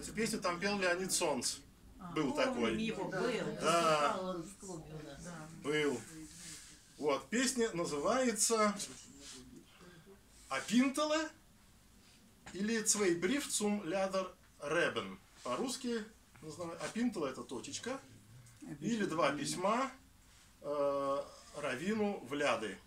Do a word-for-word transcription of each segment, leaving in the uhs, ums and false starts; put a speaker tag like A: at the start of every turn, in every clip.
A: Эту песню там пел Леонид Сонц. Был такой.
B: Его, был.
A: Да,
B: В клубе у нас.
A: был. Вот, песня называется «Апинтеле» или «Zwei Brief zum Leder Reben». По-русски «Апинтеле» — это точечка. Или два письма э, раввину в Ляды.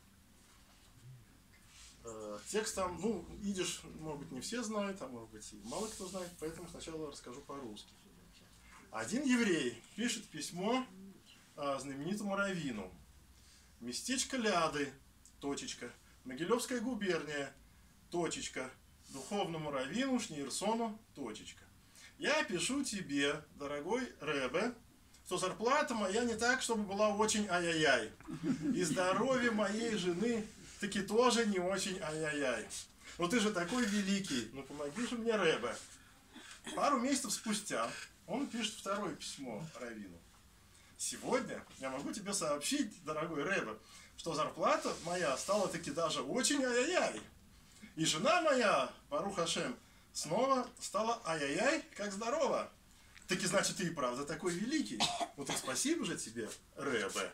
A: Э, текст там, ну, идиш, может быть, не все знают, а может быть, и мало кто знает, поэтому сначала расскажу по-русски. Один еврей пишет письмо э, знаменитому раввину. Местечко Ляды, точечка, Могилевская губерния, точечка, духовному раввину Шнейрсону, точечка. Я пишу тебе, дорогой Ребе, что зарплата моя не так, чтобы была очень ай-яй-яй. И здоровье моей жены таки тоже не очень ай-яй-яй. Но ты же такой великий, ну помоги же мне, Ребе. Пару месяцев спустя он пишет второе письмо раввину. Сегодня я могу тебе сообщить, дорогой Ребе, что зарплата моя стала таки даже очень ай-яй-яй. И жена моя, Барух Ашем, снова стала ай-яй-яй, как здорова. Таки значит, ты и правда такой великий. Ну так спасибо же тебе, Ребе.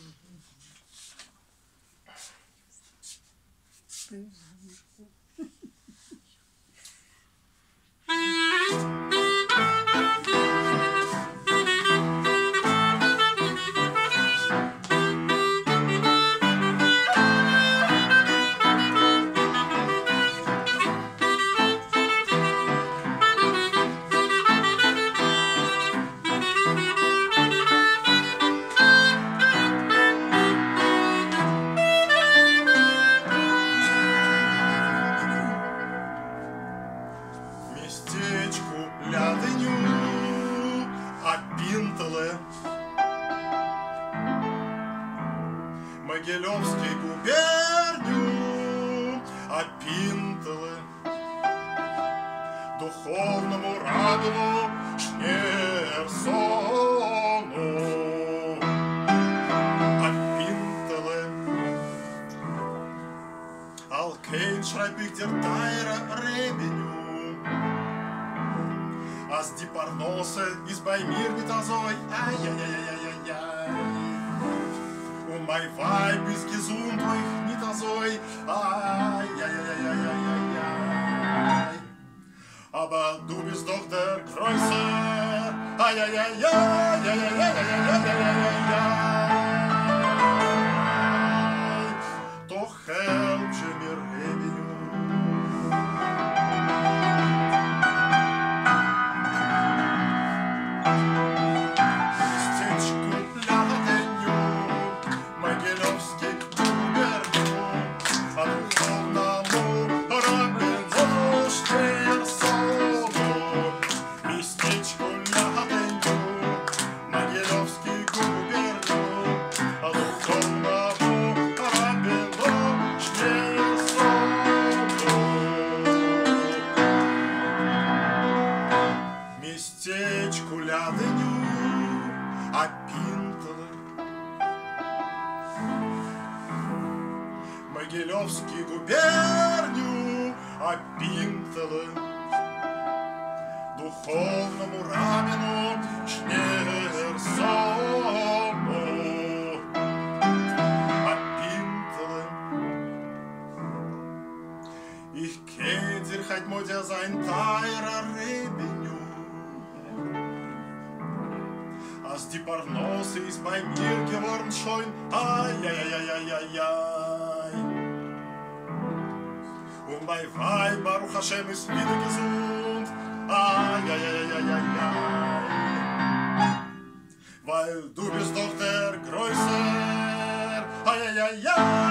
A: Могилевской губернию Апинтеле, духовному раввину Шнейрсону. Апинтеле, алкейн шрайбих дер тайра ребеню, аз ди парносе из баймир не тазой, ай-яй-яй-яй-яй-яй. Mein Weib ist gesund, euch nicht so, ai, ai, ai, ai, ai, ai. Aber du bist doch der Größe, ai, ai, ai, ai, ai, ai, ai, ai, ai, ai. Doch helfe mir, Rebenu. Местечку Лядыню, Апинтеле, Могилевский губернию, Апинтеле, духовному раввину Шнейрсону. Апинтеле, ich kenn dir halt mal der sein teurer Rebenu. Als die Parnose ist bei mir geworden schon, ai-ai-ai-ai-ai-ai. Und mein Weib, Baruch Hashem, ist wieder gesund, ai-ai-ai-ai-ai-ai. Weil du bist doch der Größer, ai-ai-ai-ai.